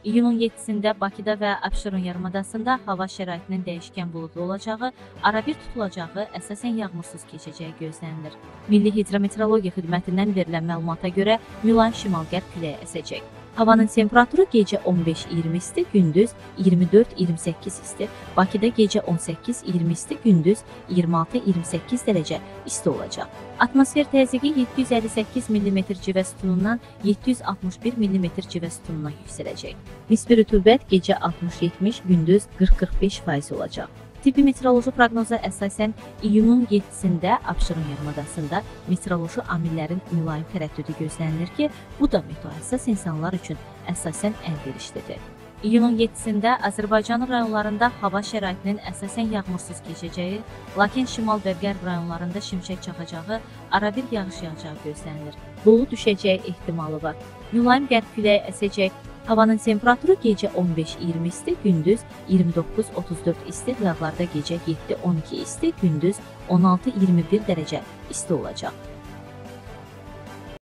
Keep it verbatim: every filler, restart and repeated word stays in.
İyunun yeddisində Bakıda və Abşeron yarımadasında hava şəraitinin dəyişkən buludlu olacağı, arabir tutulacağı, əsasən yağmursuz keçəcəyi gözlənilir. Milli Hidrometeorologiya Xidmətindən verilən məlumata görə mülayim şimal-qərb küləyi əsəcək. Havanın temperaturu gecə on beş iyirmi isti, gündüz iyirmi dörd iyirmi səkkiz isti. Bakıda gecə on səkkiz iyirmi isti, gündüz iyirmi altı iyirmi səkkiz dərəcə isti olacaq. Atmosfer təzyiqi yeddi yüz əlli səkkiz millimetr civə sütunundan yeddi yüz altmış bir millimetr civə sütununa yüksələcək. Nisbi rütubət gecə altmış yetmiş, gündüz qırx qırx beş faiz olacaq. Tibbi meteoroloji proqnoza əsasən iyunun yeddisində Abşeron yarımadasında meteoroloji amillərin mülayim tərəddüdü gözlənilir ki, bu da meteohəssas insanlar üçün əsasən əlverişlidir. İyunun yeddisində Azərbaycanın rayonlarında hava şəraitinin əsasən yağmursuz keçəcəyi, lakin şimal və qərb rayonlarında şimşək çaxacağı, arabir yağış yağacağı gözlənilir. Dolu düşəcəyi ehtimalı var. Mülayim qərb küləyi əsəcək. Havanın temperaturu gecə on beş iyirmi isti, gündüz iyirmi doqquz otuz dörd isti, dağlarda gecə yeddi on iki isti, gündüz on altı iyirmi bir dərəcə isti olacaq.